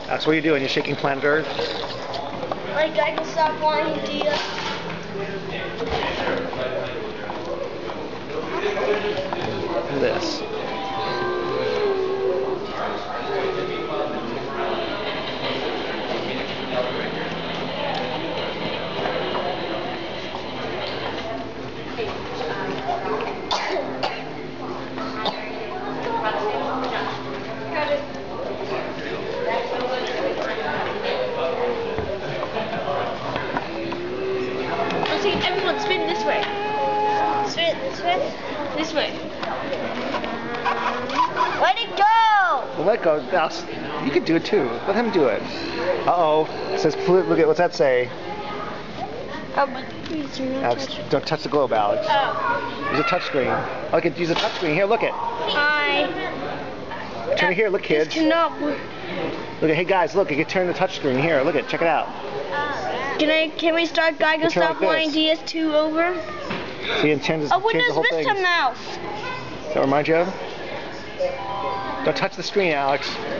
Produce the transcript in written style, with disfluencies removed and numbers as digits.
That's what you're doing. You're shaking planet Earth. Like I can stop wanting to. This. Everyone spin this way. Spin this way. This way. Let it go! Well, let go. You can do it too. Let him do it. Uh-oh. It says, look at, what's that say? Oh, but please do not touch it. Don't touch the globe, Alex. Oh. Use a touch screen. Oh, use a touch screen. Here, look it. Hi. Turn it here. Look, kids. This cannot work. Look at, hey guys, look. You can turn the touch screen. Here, look it. Check it out. Can we start Geico Stop Wanting DS2 over? See, it changes, Oh, changes the whole Windows thing. Vista now. Does that remind you of? Don't touch the screen, Alex.